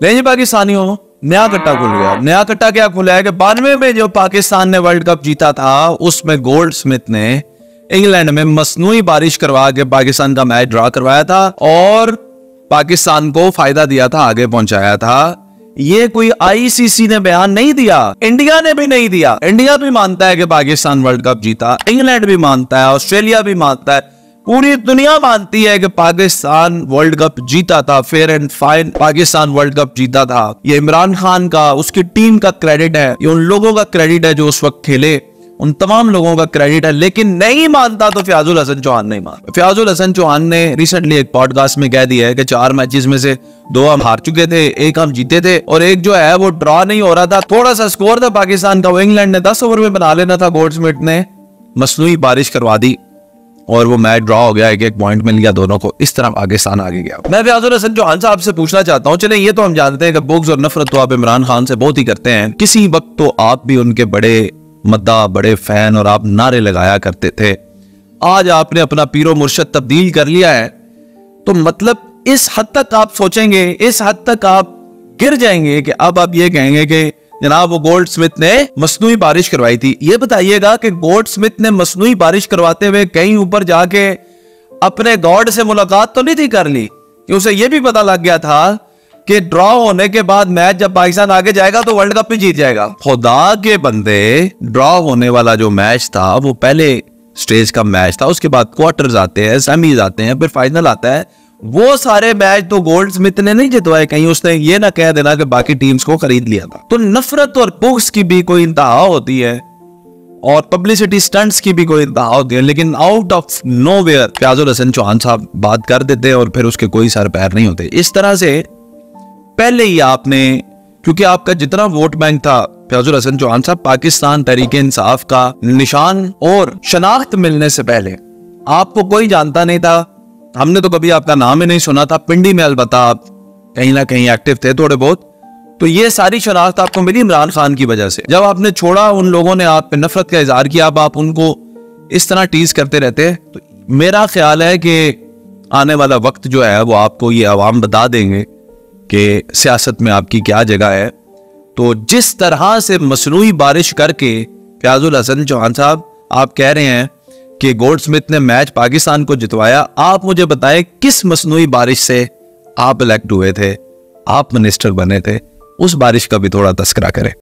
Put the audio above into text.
लेकिन पाकिस्तानियों नया कट्टा खुल गया। नया कट्टा क्या खुला है कि 92 में जो पाकिस्तान ने वर्ल्ड कप जीता था उसमें गोल्ड स्मिथ ने इंग्लैंड में मसनूई बारिश करवा के पाकिस्तान का मैच ड्रॉ करवाया था और पाकिस्तान को फायदा दिया था, आगे पहुंचाया था। ये कोई आईसीसी ने बयान नहीं दिया, इंडिया ने भी नहीं दिया। इंडिया भी मानता है कि पाकिस्तान वर्ल्ड कप जीता, इंग्लैंड भी मानता है, ऑस्ट्रेलिया भी मानता है, पूरी दुनिया मानती है कि पाकिस्तान वर्ल्ड कप जीता था, fair and fine Pakistan world cup जीता था। ये इमरान खान का, उसकी टीम का क्रेडिट है, ये उन लोगों का क्रेडिट है जो उस वक्त खेले, उन तमाम लोगों का क्रेडिट है। लेकिन नहीं मानता तो फयाजुल हसन चौहान नहीं मानता। फयाजुल हसन चौहान ने रिसेंटली एक पॉडकास्ट में कह दिया है कि 4 मैचेस में से 2 हम हार चुके थे, 1 हम जीते थे और एक जो है वो ड्रॉ नहीं हो रहा था। थोड़ा सा स्कोर था पाकिस्तान का, वो इंग्लैंड ने 10 ओवर में बना लेना था, गोल्डस्मिथ ने मसनूई बारिश करवा दी और वो मैच ड्रॉ हो गया, एक पॉइंट मिल गया दोनों को। इस तरह पाकिस्तान आगे गया। मैं फयाजुल हसन चौहान साहब से पूछना चाहता हूं, चले ये तो हम जानते हैं कि बुग़्ज़ और नफरत तो आप इमरान खान से बहुत ही करते हैं, किसी वक्त तो आप भी उनके बड़े मद्दा, बड़े फैन और आप नारे लगाया करते थे। आज आपने अपना पीरो मुर्शद तब्दील कर लिया है, तो मतलब इस हद तक आप सोचेंगे, इस हद तक आप गिर जाएंगे कि अब आप ये कहेंगे कि जनाब वो गोल्ड स्मिथ ने मसनूई बारिश करवाई थी। ये बताइएगा कि गोल्ड स्मिथ ने मसनूई बारिश करवाते हुए कहीं ऊपर जाके अपने गॉड से मुलाकात तो नहीं थी कर ली कि उसे ये भी पता लग गया था कि ड्रॉ होने के बाद मैच जब पाकिस्तान आगे जाएगा तो वर्ल्ड कप भी जीत जाएगा। खुदा के बंदे, ड्रॉ होने वाला जो मैच था वो पहले स्टेज का मैच था, उसके बाद क्वार्टर्स आते हैं, सेमीज आते हैं, फिर फाइनल आता है। वो सारे मैच तो गोल्ड स्मिथ ने नहीं जितवाए, कहीं उसने ये ना कह देना कि बाकी टीम्स को खरीद लिया था। तो नफरत और बुग़्ज़ की भी कोई इंतहा होती है और पब्लिसिटी स्टंट्स की भी कोई इंतहा होती है, लेकिन out of nowhere Fayazul Hasan Chohan साहब बात कर देते और फिर उसके कोई सर पैर नहीं होते। इस तरह से पहले ही आपने, क्योंकि आपका जितना वोट बैंक था फयाजुल हसन चौहान साहब, पाकिस्तान तहरीक इंसाफ का निशान और शनाख्त मिलने से पहले आपको कोई जानता नहीं था। हमने तो कभी आपका नाम ही नहीं सुना था। पिंडी में अलबत्ता आप कहीं ना कहीं एक्टिव थे थोड़े बहुत। तो ये सारी शनाख्त आपको मिली इमरान खान की वजह से। जब आपने छोड़ा, उन लोगों ने आप पे नफरत का इजहार किया, अब आप उनको इस तरह टीज करते रहते। तो मेरा ख्याल है कि आने वाला वक्त जो है वो आपको ये अवाम बता देंगे कि सियासत में आपकी क्या जगह है। तो जिस तरह से मसनूई बारिश करके फयाजुल हसन चौहान साहब आप कह रहे हैं कि गोल्ड स्मिथ ने मैच पाकिस्तान को जितवाया, आप मुझे बताएं किस मसनूई बारिश से आप इलेक्ट हुए थे, आप मिनिस्टर बने थे, उस बारिश का भी थोड़ा तस्करा करें।